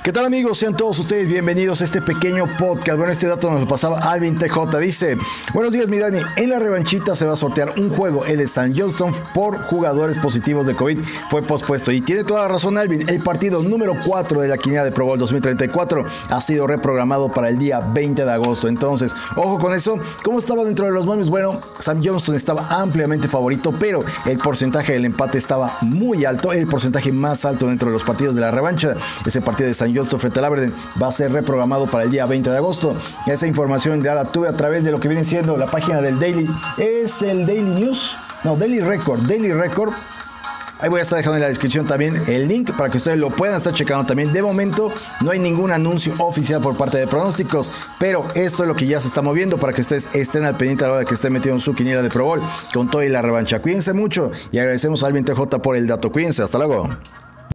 ¿Qué tal, amigos? Sean todos ustedes bienvenidos a este pequeño podcast. Bueno, este dato nos lo pasaba Alvin TJ. Dice: buenos días, mi Dani. En la revanchita se va a sortear un juego, el de St. Johnston, por jugadores positivos de COVID. Fue pospuesto. Y tiene toda la razón, Alvin. El partido número 4 de la quiniela de Pro Bowl 2034 ha sido reprogramado para el día 20 de agosto. Entonces, ojo con eso. ¿Cómo estaba dentro de los memes? Bueno, St. Johnston estaba ampliamente favorito, pero el porcentaje del empate estaba muy alto. El porcentaje más alto dentro de los partidos de la revancha. Ese partido de St. Johnston frente al Aberdeen va a ser reprogramado para el día 20 de agosto. Esa información ya la tuve a través de lo que viene siendo la página del Daily. ¿Es el Daily News? No, Daily Record. Ahí voy a estar dejando en la descripción también el link para que ustedes lo puedan estar checando también. De momento no hay ningún anuncio oficial por parte de pronósticos, pero esto es lo que ya se está moviendo para que ustedes estén al pendiente a la hora que estén metidos en su quiniela de Pro Bowl con todo y la revancha. Cuídense mucho y agradecemos a Alvin TJ por el dato. Cuídense, hasta luego.